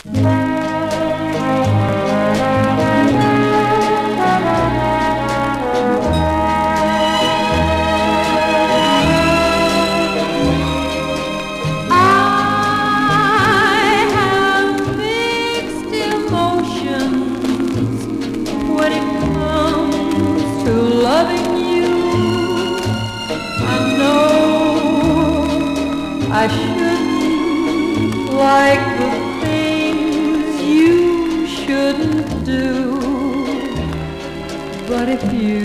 I shouldn't like the things you shouldn't do, but if you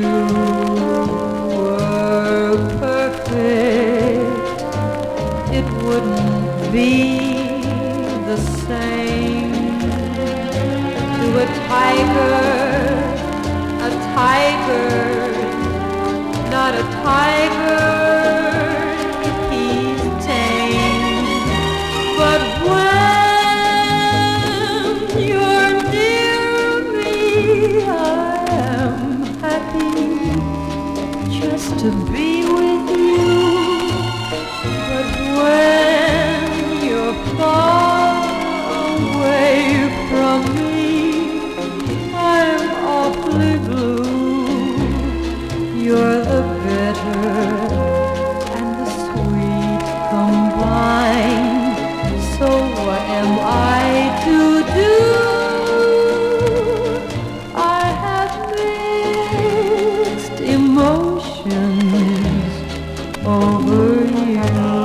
were perfect, it wouldn't be the same. To a tiger, not a tiger. But when you're near me, I am happy just to be with you. But when you're far away from me, I'm awfully blue. You're the bitter and the sweet combined. So what am I to do? I have mixed emotions over you.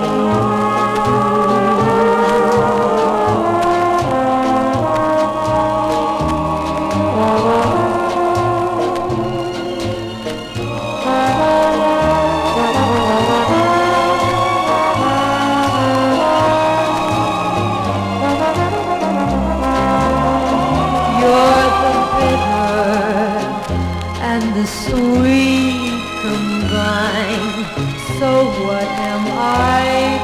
The sweet combined. So what am I